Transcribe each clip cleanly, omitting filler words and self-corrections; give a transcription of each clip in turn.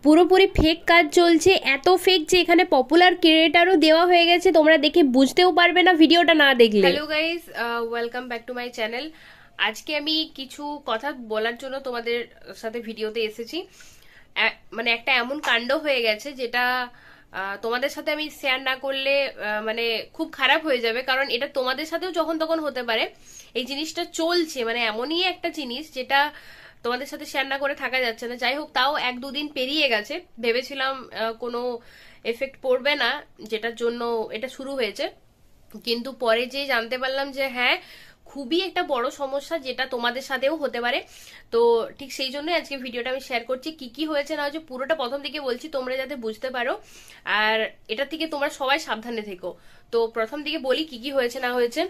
পুরোপুরি ফেক কাজ চলছে, এত ফেক যে এখানে পপুলার ক্রিয়েটারও দেওয়া হয়ে গেছে, তোমরা দেখে বুঝতেও পারবে না ভিডিওটা না দেখলে। Hello guys, welcome back to my channel. আজকে আমি কিছু কথা বলার জন্য তোমাদের সাথে ভিডিওতে এসেছি। মানে একটা এমন কাণ্ড হয়ে গেছে যেটা তোমাদের সাথে আমি শেয়ার না করলে মানে খুব খারাপ হয়ে যাবে, কারণ এটা তোমাদের সাথেও যখন তখন হতে পারে। এই জিনিসটা চলছে, মানে এমনই একটা জিনিস যেটা তোমাদের সাথে শেয়ার না করে থাকা যাচ্ছে না। যাই হোক, তাও এক দুদিন পেরিয়ে গেছে, ভেবেছিলাম কোনো এফেক্ট পড়বে না, যেটার জন্য এটা শুরু হয়েছে, কিন্তু পরে যে জানতে পারলাম যে হ্যাঁ, খুবই একটা বড় সমস্যা, যেটা তোমাদের সাথেও হতে পারে। তো ঠিক সেই জন্যই আজকে ভিডিওটা আমি শেয়ার করছি। কি কি হয়েছে না হয়েছে পুরোটা প্রথম থেকে বলছি, তোমরা যাতে বুঝতে পারো, আর এটা থেকে তোমরা সবাই সাবধানে থেকো। তো প্রথম দিকে বলি কি কি হয়েছে না হয়েছে।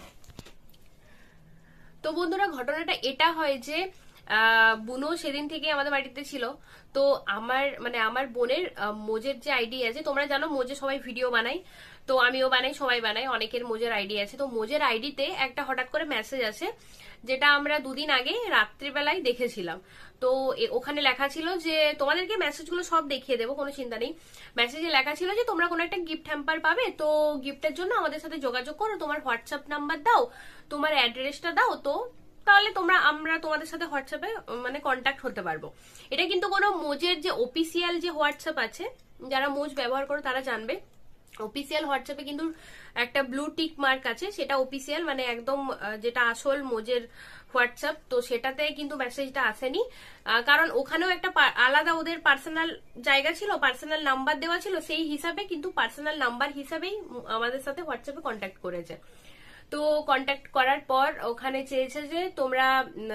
তো বন্ধুরা, ঘটনাটা এটা হয় যে বুনো সেদিন থেকে আমাদের বাড়িতে ছিল। তো আমার বোনের মোজের যে আইডি আছে, তোমরা জানো মোজে সবাই ভিডিও বানাই, তো আমিও বানাই, সবাই বানাই, অনেকের মোজের আইডি আছে। তো মোজের আইডিতে একটা হঠাৎ করে মেসেজ আছে, যেটা আমরা দুদিন আগে রাত্রিবেলায় দেখেছিলাম। তো ওখানে লেখা ছিল যে, তোমাদেরকে মেসেজগুলো সব দেখিয়ে দেবো, কোনো চিন্তা নেই। মেসেজে লেখা ছিল যে তোমরা কোনো একটা গিফট হ্যাম্পার পাবে, তো গিফটের জন্য আমাদের সাথে যোগাযোগ করো, তোমার হোয়াটসঅ্যাপ নাম্বার দাও, তোমার অ্যাড্রেসটা দাও, তো তাহলে আমরা তোমাদের সাথে হোয়াটসঅ্যাপে মানে কন্ট্যাক্ট হতে পারবো। এটা কিন্তু কোনো মোজের যে অফিসিয়াল যে হোয়াটসঅ্যাপ আছে, যারা মোজ ব্যবহার করো তারা জানবে, অফিসিয়াল হোয়াটসঅ্যাপে কিন্তু একটা ব্লু টিক মার্ক আছে, সেটা অফিসিয়াল, মানে একদম যেটা আসল মোজের হোয়াটসঅ্যাপ। তো সেটাতে কিন্তু মেসেজটা আসেনি, কারণ ওখানেও একটা আলাদা ওদের পার্সোনাল জায়গা ছিল, পার্সোনাল নাম্বার দেওয়া ছিল, সেই হিসাবে কিন্তু পার্সোনাল নাম্বার হিসাবেই আমাদের সাথে হোয়াটসঅ্যাপে কন্ট্যাক্ট করেছে। তো কন্ট্যাক্ট করার পর ওখানে চেয়েছে যে তোমরা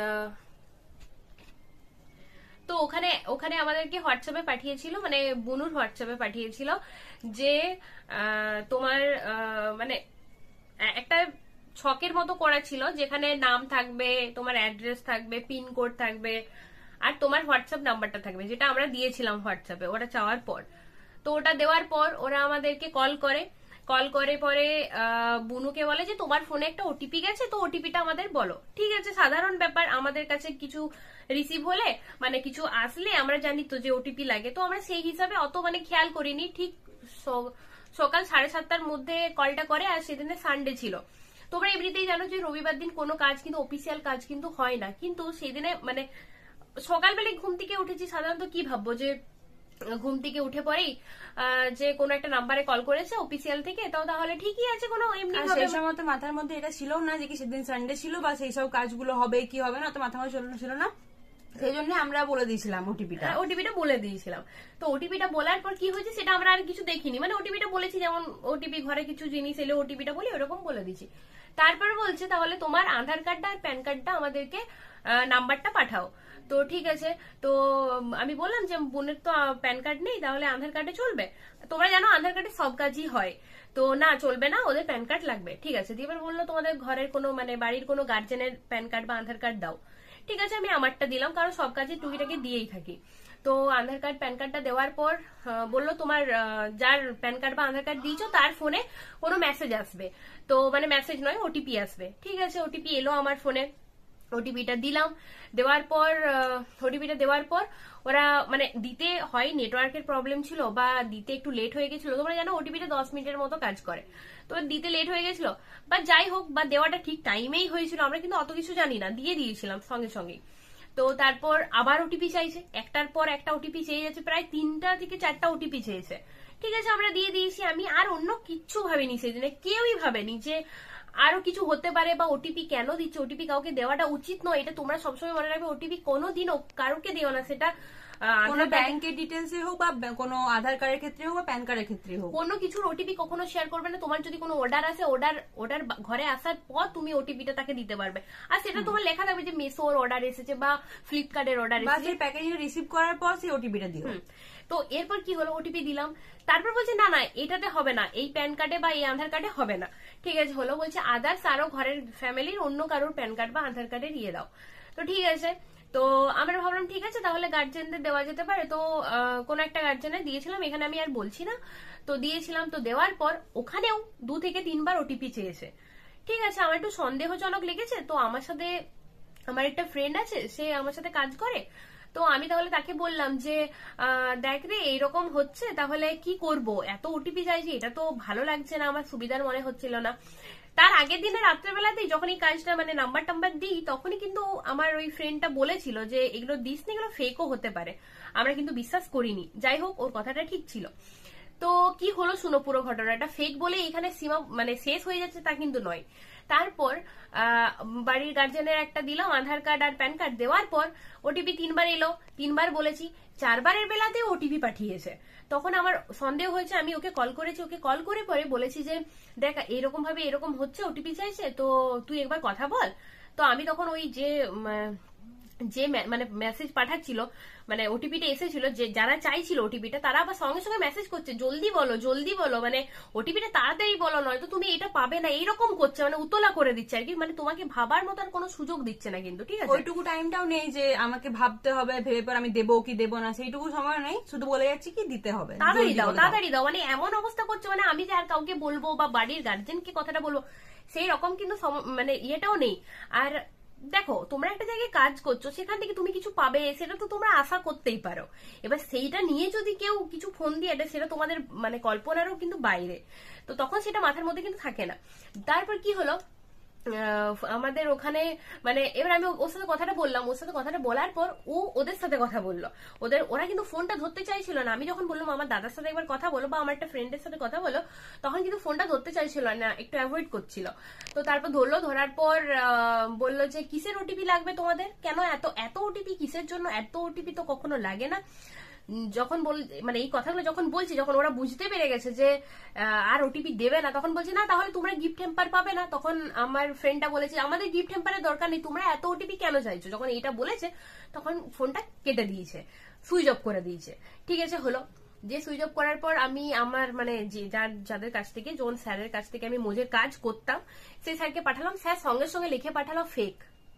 তো ওখানে ওখানে আমাদেরকে হোয়াটসঅ্যাপে পাঠিয়েছিল, মানে বুনুর হোয়াটসঅ্যাপে পাঠিয়েছিল যে তোমার মানে একটা ছকের মতো করা ছিল, যেখানে নাম থাকবে, তোমার অ্যাড্রেস থাকবে, পিন কোড থাকবে, আর তোমার হোয়াটসঅ্যাপ নাম্বারটা থাকবে, যেটা আমরা দিয়েছিলাম হোয়াটসঅ্যাপে ওটা চাওয়ার পর। তো ওটা দেওয়ার পর ওরা আমাদেরকে কল করে পরে বুনুকে বলে যে তোমার ফোনে একটা ওটিপি গেছে, তো ওটিপিটা আমাদের বলো। ঠিক আছে, সাধারণ ব্যাপার, আমাদের কাছে কিছু রিসিভ হলে মানে কিছু আসলে আমরা জানি তো যে ওটিপি লাগে, তো আমরা সেই হিসাবে অত মানে খেয়াল করিনি। ঠিক সকাল 7:30টার মধ্যে কলটা করে, আর সেদিনে সানডে ছিল। তোমরা এমনিতেই জানো যে রবিবার দিন কোনো কাজ কিন্তু অফিসিয়াল কাজ কিন্তু হয় না, কিন্তু সেদিনে মানে সকালবেলায় ঘুম থেকে উঠেছি, সাধারণত কি ভাববো যে ঘুম থেকে উঠে পরেই যে কোনো একটা নাম্বারে কল করেছে অফিসিয়াল থেকে, তাহলে ঠিকই আছে, কোনো এমনি সেই সময় তো মাথার মধ্যে এটা ছিল না যে কি সেদিন সানডে ছিল বা সেই সব কাজগুলো হবে কি হবে না, তো মাথার মধ্যে ছিল না, সেই জন্য আমরা বলে দিয়েছিলাম ওটিপিটা বলে দিয়েছিলাম। তো ওটিপিটা বলার পর কি হয়েছে সেটা আমরা আর কিছু দেখিনি, মানে ওটিপিটা বলেছি, যেমন ওটিপি ঘরে কিছু জিনিস এলে ওটিপিটা বলি, ওরকম বলে দিচ্ছি। তারপর বলছে তাহলে তোমার আধার কার্ডটা আর প্যান কার্ডটা আমাদেরকে নাম্বারটা পাঠাও। তো ঠিক আছে, তো আমি বললাম যে বোনের তো প্যান কার্ড নেই, তাহলে আধার কার্ডে চলবে? তোমরা জানো আধার কার্ডে সব কাজই হয়, তো না চলবে না, ওদের প্যান কার্ড লাগবে। ঠিক আছে, দিয়ে এবার বললো তোমাদের ঘরের কোনো মানে বাড়ির কোনো গার্জেনের প্যান কার্ড বা আধার কার্ড দাও। ঠিক আছে, আমি আমারটা দিলাম, কারণ সব কাজে টুকিটাকি দিয়েই থাকি। তো আধার কার্ড প্যান কার্ডটা দেওয়ার পর বললো তোমার যার প্যান কার্ড বা আধার কার্ড দিয়েছো তার ফোনে কোনো মেসেজ আসবে, তো মানে মেসেজ নয় ওটিপি আসবে। ঠিক আছে, ওটিপি এলো আমার ফোনে, ওটিপিটা দিলাম। ওটিপিটা দেওয়ার পর ওরা মানে দিতে হয়, নেটওয়ার্কের প্রবলেম ছিল বা দিতে একটু লেট হয়ে গেছিল। তোমরা জানো ওটিপিটা 10 মিনিটের মতো কাজ করে, তো দিতে লেট হয়ে গেছিল, বা যাই হোক, বা দেওয়াটা ঠিক টাইমেই হয়েছিল, আমরা কিন্তু অত কিছু জানি না, দিয়ে দিয়েছিলাম সঙ্গে সঙ্গে। তো তারপর আবার ওটিপি চাইছে, একটার পর একটা ওটিপি চেয়ে যাচ্ছে, প্রায় 3টা থেকে 4টা ওটিপি চেয়েছে। ঠিক আছে, আমরা দিয়ে দিয়েছি। আমি আর অন্য কিচ্ছু ভাবিনি সেদিনে, কেউই ভাবেনি যে আরো কিছু হতে পারে বা ওটিপি কেন দিচ্ছে, ওটিপি কাউকে দেওয়াটা উচিত নয়, এটা তোমরা সবসময় মনে রাখবে, ওটিপি কোনোদিনও কারোকে দিও না, সেটা কোনো ব্যাংকের ডিটেলস হোক বা কোনো আধার কার্ডের ক্ষেত্রে হোক বা প্যান কার্ডের ক্ষেত্রে হোক, কোনো কিছুর ওটিপি কখনো শেয়ার করবে না। তোমার যদি কোনো অর্ডার আসে, অর্ডার ঘরে আসার পর তুমি ওটিপিটা তাকে দিতে পারবে, আর সেটা তোমার লেখা থাকবে যে মেসোর অর্ডার এসেছে বা ফ্লিপকার্টের অর্ডার এসেছে, বা সেই প্যাকেজিং রিসিভ করার পর সেই ওটিপিটা দিও। তো এরপর কি হলো, ওটিপি দিলাম, তারপর বলছে না না এটাতে হবে না, এই প্যান কার্ডে বা এই আধার কার্ডে হবে না। ঠিক আছে, হলো, বলছে আদার্স আরো ঘরের ফ্যামিলির অন্য কারোর প্যান কার্ড বা আধার কার্ডে দিয়ে দাও। তো ঠিক আছে, তো আমরা ভাবলাম ঠিক আছে তাহলে গার্জেনদের দেওয়া যেতে পারে। তো কোন একটা গার্জেনে দিয়েছিলাম, এখানে আমি আর বলছি না। তো দিয়েছিলাম, তো দেওয়ার পর ওখানেও 2 থেকে 3 বার ওটিপি চেয়েছে। ঠিক আছে, আমার একটু সন্দেহজনক লেগেছে। তো আমার একটা ফ্রেন্ড আছে, সে আমার সাথে কাজ করে, তো আমি তাহলে তাকে বললাম যে দেখ রে এইরকম হচ্ছে, তাহলে কি করব, এত ওটিপি চাইছি, এটা তো ভালো লাগছে না, আমার সুবিধার মনে হচ্ছিল না। তার আগের দিনে রাত্রেবেলাতেই যখন এই কাজটা মানে নাম্বার টাম্বার দিই, তখনই কিন্তু আমার ওই ফ্রেন্ডটা বলেছিল যে এগুলো দিস না, এগুলো ফেকও হতে পারে, আমরা কিন্তু বিশ্বাস করিনি। যাই হোক, ওর কথাটা ঠিক ছিল। তো কি হলো শুনো পুরো ঘটনাটা। ফেক বলে এখানে সীমা মানে শেষ হয়ে যাচ্ছে তা কিন্তু নয়। তারপর বাড়ির গার্জেনের একটা দিলাম আধার কার্ড আর প্যান কার্ড, দেওয়ার পর ওটিপি 3বার এলো, 3বার বলেছি, 4বারের বেলাতেও ওটিপি পাঠিয়েছে। তখন আমার সন্দেহ হয়েছে, আমি ওকে কল করেছি, ওকে কল করে পরে বলেছি যে দেখ এরকম ভাবে এরকম হচ্ছে, ওটিপি চাইছে, তো তুই একবার কথা বল। তো আমি তখন ওই যে মানে মেসেজ পাঠাচ্ছিল, মানে ওটিপিটা এসেছিল, যে যারা চাইছিল ওটিপিটা তারা আবার সঙ্গে সঙ্গে মেসেজ করছে জলদি বলো জলদি বলো, মানে ওটিপিটা তাড়াতাড়ি বলো, নয়তো তুমি এটা পাবে না, এইরকম করছে, মানে উতলা করে দিচ্ছে আর কি, মানে তোমাকে ভাবার মতো আর কোনো সুযোগ দিচ্ছে না কিন্তু, ঠিক আছে? ওইটুকু টাইমটাও নেই যে আমাকে ভাবতে হবে, ভেবে পর আমি দেবো কি দেবো না, সেইটুকু সময় নেই, শুধু বলে যাচ্ছি কি দিতে হবে, তাড়াতাড়ি দাও তাড়াতাড়ি দাও, মানে এমন অবস্থা করছে, মানে আমি যে আর কাউকে বলবো বা বাড়ির গার্জেনকে কথাটা বলবো সেই রকম কিন্তু মানে ইয়েটাও নেই। আর দেখো তোমরা একটা জায়গায় কাজ করছো, সেখান থেকে তুমি কিছু পাবে সেটা তো তোমরা আশা করতেই পারো। এবার সেইটা নিয়ে যদি কেউ কিছু ফোন দিয়ে দেয়, সেটা তোমাদের মানে কল্পনারও কিন্তু বাইরে, তো তখন সেটা মাথার মধ্যে কিন্তু থাকে না। তারপর কি হলো, আমাদের ওখানে মানে এবার আমি ওর সাথে কথাটা বললাম, ওর সাথে কথাটা বলার পর ও ওদের সাথে কথা বললো, ওরা কিন্তু ফোনটা ধরতে চাইছিল না। আমি যখন বললাম আমার দাদার সাথে একবার কথা বলো বা আমার একটা ফ্রেন্ডের সাথে কথা বলো, তখন কিন্তু ফোনটা ধরতে চাইছিল না, একটু অ্যাভয়েড করছিল। তো তারপর ধরলো, ধরার পর বললো যে কিসের ওটিপি লাগবে তোমাদের, কেন এত এত ওটিপি কিসের জন্য, এত ওটিপি তো কখনো লাগে না। যখন মানে এই কথাগুলো যখন বলছি, যখন ওরা বুঝতে পেরে গেছে যে আর ওটিপি দেবে না, তখন বলছে না তাহলে তোমরা গিফট হ্যাম্পার পাবে না। তখন আমার ফ্রেন্ডটা বলেছে আমাদের গিফট হ্যাম্পারের দরকার নেই, তোমরা এত ওটিপি কেন চাইছো। যখন এইটা বলেছে তখন ফোনটা কেটে দিয়েছে, সুইচ অফ করে দিয়েছে। ঠিক আছে, হলো যে সুইচ অফ করার পর আমি আমার মানে যাদের কাছ থেকে, যোন স্যারের কাছ থেকে আমি মোজের কাজ করতাম, সেই স্যারকে পাঠালাম। স্যার সঙ্গে সঙ্গে লিখে পাঠালো ফেক।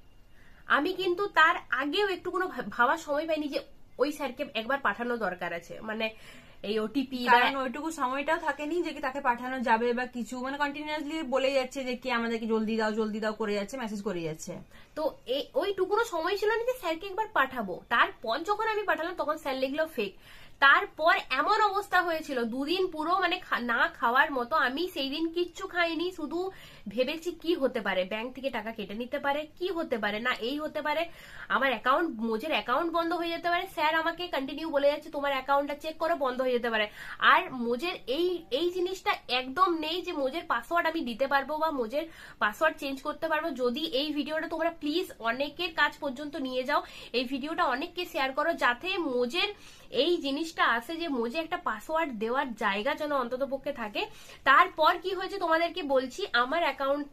আমি কিন্তু তার আগেও একটু কোনো ভাবার সময় পাইনি যে ওই স্যারকে একবার পাঠানো দরকার আছে, মানে এই ওটিপি, কারণ ওইটুকু সময়টাও থাকেনি যে কি তাকে পাঠানো যাবে বা কিছু, মানে কন্টিনিউয়াসলি বলে যাচ্ছে যে কি আমাদেরকে জলদি দাও করে যাচ্ছে, মেসেজ করে যাচ্ছে। তো ওইটুকুনো সময় ছিল না যে স্যারকে একবার পাঠাবো। তারপর যখন আমি পাঠালাম তখন স্যার লিখলো ফেক। তারপর এমন অবস্থা হয়েছিল 2 দিন পুরো মানে না খাওয়ার মতো। আমি সেই দিন কিচ্ছু খাইনি, শুধু ভেবেছি কি হতে পারে, ব্যাংক থেকে টাকা কেটে নিতে পারে, কি হতে পারে, না এই হতে পারে আমার মোজের অ্যাকাউন্ট বন্ধ হয়ে যেতে পারে। স্যার আমাকে কন্টিনিউ বলে যাচ্ছে তোমার অ্যাকাউন্টটা চেক করো, বন্ধ হয়ে যেতে পারে। আর মোজের এই জিনিসটা একদম নেই যে মোজের পাসওয়ার্ড আমি দিতে পারবো বা মোজের পাসওয়ার্ড চেঞ্জ করতে পারবো। যদি এই ভিডিওটা তোমরা প্লিজ অনেকের কাজ পর্যন্ত নিয়ে যাও, এই ভিডিওটা অনেককে শেয়ার করো, যাতে মোজের এই জিনিসটা আছে যে মোজে একটা পাসওয়ার্ড দেওয়ার জায়গা যেন অন্তত পক্ষে থাকে। তারপর কি হয়েছে তোমাদেরকে বলছি, আমার অ্যাকাউন্ট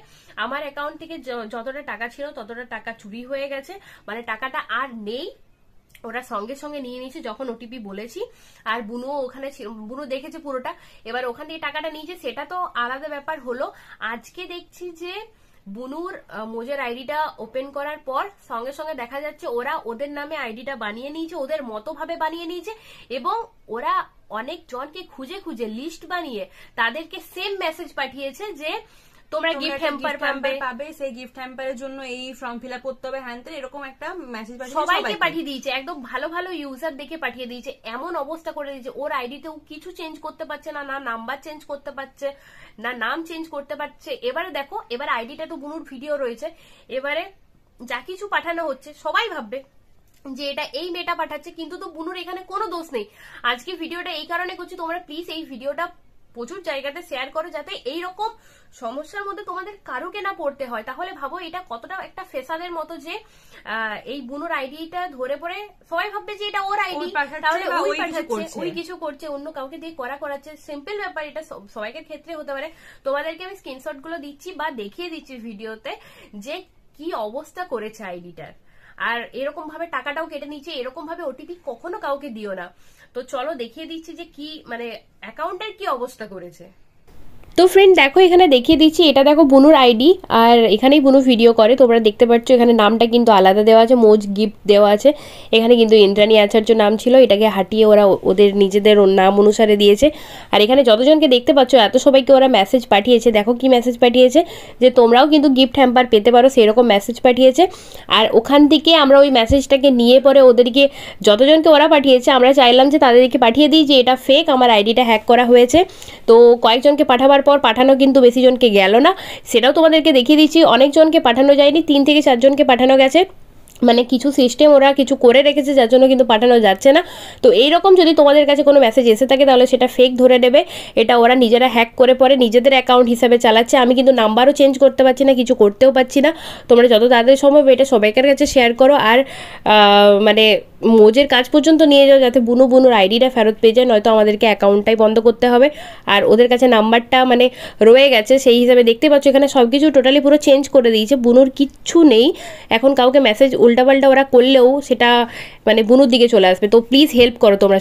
থেকে যতটা টাকা ছিল ততটা টাকা চুরি হয়ে গেছে, মানে টাকাটা আর নেই। ওরা সঙ্গে সঙ্গে নিয়ে নিয়েছে যখন ওটিপি বলেছি। আর বুনুও ওখানে ছিল, বুনু দেখেছে পুরোটা। এবার ওখান থেকে টাকাটা নিয়েছে, সেটা তো আলাদা ব্যাপার হলো। আজকে দেখছি যে বুনুর মোজের আইডিটা ওপেন করার পর সঙ্গে সঙ্গে দেখা যাচ্ছে ওরা ওদের নামে আইডিটা বানিয়ে নিয়েছে, ওদের মতো ভাবে বানিয়ে নিয়েছে, এবং ওরা অনেক জনকে খুঁজে খুঁজে লিস্ট বানিয়ে তাদেরকে সেম মেসেজ পাঠিয়েছে যে তোমরা গিফট হ্যাম্পার পাবে, সেই গিফট হ্যাম্পারের জন্য এই ফর্ম ফিল আপ করতে হবে, হ্যান এরকম একটা মেসেজ সবাইকে পাঠিয়ে দিয়েছে, একদম ভালো ভালো ইউজার দেখে পাঠিয়ে দিয়েছে। এমন অবস্থা করে দিয়েছে ওর আইডিতেও কিছু চেঞ্জ করতে পারছে না, না নাম্বার চেঞ্জ করতে পারছে না, নাম চেঞ্জ করতে পারছে। এবারে দেখো, এবার আইডিটা তো বুনুর ভিডিও রয়েছে, এবারে যা কিছু পাঠানো হচ্ছে সবাই ভাববে যে এটা এই মেয়েটা পাঠাচ্ছে, কিন্তু তো বুনুর এখানে কোনো দোষ নেই। আজকে ভিডিওটা এই কারণে করছি, তোমরা প্লিজ এই ভিডিওটা প্রচুর জায়গাতে শেয়ার করো, যাতে এইরকম সমস্যার মধ্যে তোমাদের কারোকে না পড়তে হয়। তাহলে ভাবো এটা কতটা একটা ফেসাদের মতো যে এই বুনুর আইডিটা ধরে পড়ে সবাই ভাববে যে এটা ওর আইডি, তাহলে ওই পাঠাচ্ছে, ওই কিছু করছে, অন্য কাউকে দিয়ে করাচ্ছে। সিম্পল ব্যাপার, এটা সবাইকার ক্ষেত্রে হতে পারে। তোমাদেরকে আমি স্ক্রিনশট গুলো দিচ্ছি বা দেখিয়ে দিচ্ছি ভিডিওতে যে কি অবস্থা করেছে আইডিটার। আর এরকম ভাবে টাকাটাও কেটে নিচ্ছে, এরকম ভাবে ওটিপি কখনো কাউকে দিও না। তো চলো দেখিয়ে দিচ্ছি যে কি মানে অ্যাকাউন্টের কি অবস্থা করেছে। তো তো ফ্রেন্ড দেখো এখানে দেখিয়ে দিচ্ছি, এটা দেখো বুনুর আইডি, আর এখানেই বুনু ভিডিও করে, তোমরা দেখতে পাচ্ছ এখানে নামটা কিন্তু আলাদা দেওয়া আছে, মোজ গিফট দেওয়া আছে। এখানে কিন্তু ইন্দ্রাণী আচার্য নাম ছিল, এটাকে হাটিয়ে ওরা ওদের নিজেদের নাম অনুসারে দিয়েছে। আর এখানে যতজনকে দেখতে পাচ্ছ এত সবাইকে ওরা মেসেজ পাঠিয়েছে, দেখো কি মেসেজ পাঠিয়েছে, যে তোমরাও কিন্তু গিফট হ্যাম্পার পেতে পারো, সেরকম মেসেজ পাঠিয়েছে। আর ওখান থেকে আমরা ওই মেসেজটাকে নিয়ে পরে ওদেরকে যতজনকে ওরা পাঠিয়েছে আমরা চাইলাম যে তাদেরকে পাঠিয়ে দিই যে এটা ফেক, আমার আইডিটা হ্যাক করা হয়েছে। তো কয়েকজনকে পাঠাবার পর পাঠানো কিন্তু বেশি জনকে গেল না, সেটাও তোমাদেরকে দেখিয়ে দিচ্ছি। অনেকজনকে পাঠানো যায়নি, 3 থেকে 4 জনকে পাঠানো গেছে, মানে কিছু সিস্টেম ওরা কিছু করে রেখেছে যার জন্য কিন্তু পাঠানো যাচ্ছে না। তো এইরকম যদি তোমাদের কাছে কোনো মেসেজ এসে থাকে তাহলে সেটা ফেক ধরে নেবে, এটা ওরা নিজেরা হ্যাক করে পরে নিজেদের অ্যাকাউন্ট হিসাবে চালাচ্ছে। আমি কিন্তু নাম্বারও চেঞ্জ করতে পারছি না, কিছু করতেও পারছি না। তোমরা যত তাড়াতাড়ি সম্ভব এটা সবাইকার কাছে শেয়ার করো, আর মানে মোজের কাজ পর্যন্ত নিয়ে যাও যাতে বুনুর আইডিটা ফেরত পেয়ে যায়, নয়তো আমাদেরকে অ্যাকাউন্টটাই বন্ধ করতে হবে। আর ওদের কাছে নাম্বারটা মানে রয়ে গেছে, সেই হিসাবে দেখতে পাচ্ছ এখানে সব কিছু টোটালি পুরো চেঞ্জ করে দিয়েছে, বুনুর কিচ্ছু নেই এখন। কাউকে মেসেজ উল্টাপাল্টা ওরা করলেও সেটা মানে বুনুর দিকে চলে আসবে। তো প্লিজ হেল্প করো তোমরা।